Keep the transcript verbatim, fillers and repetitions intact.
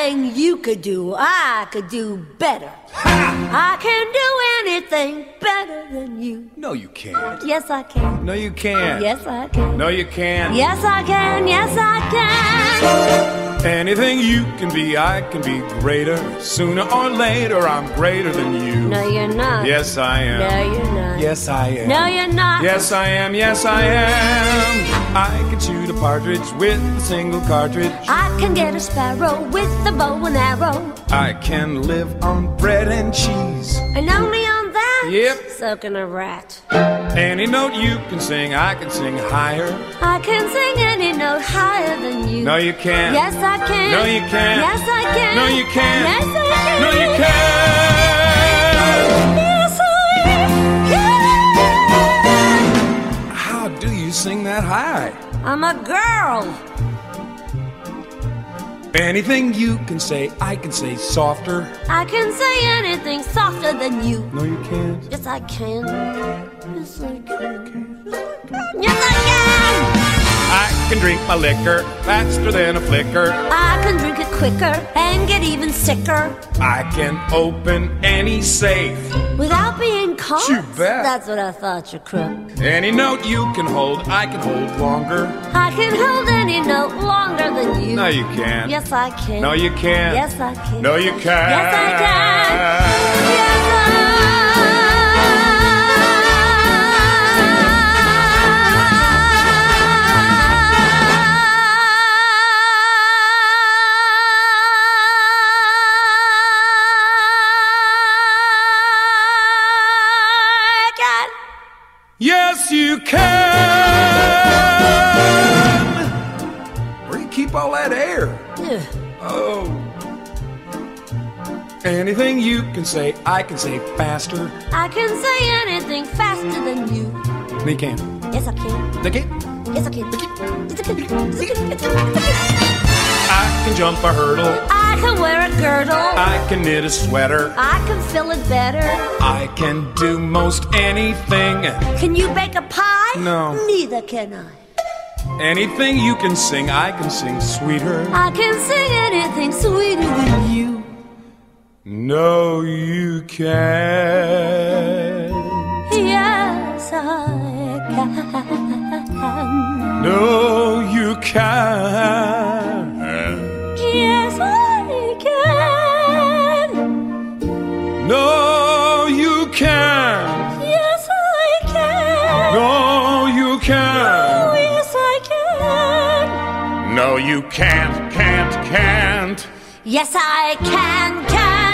Anything you could do, I could do better. I can do anything better than you. No, you can't. Yes, I can. No, you can't. Yes, I can. No, you can't. Yes, I can. Yes, I can. Anything you can be, I can be greater. Sooner or later, I'm greater than you. No, you're not. Yes, I am. No, you're not. Yes, I am. No, you're not. Yes, I am. Yes, I am. I can shoot a partridge with a single cartridge. I can get a sparrow with a bow and arrow. I can live on bread and cheese. And only on that? Yep. So can a rat. Any note you can sing, I can sing higher. I can sing any note higher than you. No, you can't. Yes, I can. No, you can't. Yes, I can. No, you can't. Yes, I can. No, you can't. Yes, I can. How do you sing that high? I'm a girl. Anything you can say, I can say softer. I can say anything softer than you. No, you can't. Yes, I can. Yes, I can. Yes, I can. I can drink my liquor faster than a flicker. I can drink it quicker and get even sicker. I can open any safe Without being caught? You bet. That's what I thought, you crook. Any note you can hold, I can hold longer. I can hold any note longer than you. No, you can't. Yes, I can. No, you can't. Yes, I can. No, you can't. Yes, I can. Yes, Yes, you can. Where do you keep all that air? Yeah. Oh. Anything you can say, I can say faster. I can say anything faster than you. No, you can't. Yes, I can. Okay. Yes, I can. Yes, I can. Yes, I can. Yes, I can. I can jump a hurdle. I can wear a girdle. I can knit a sweater. I can fill it better. I can do most anything. Can you bake a pie? No. Neither can I. Anything you can sing, I can sing sweeter. I can sing anything sweeter than you. No, you can't. Yes, I can. No, you can't. Yes, I can. No, you can't. Yes, I can. No, you can't. Oh, yes, I can. No, you can't, can't, can't. Yes, I can, can.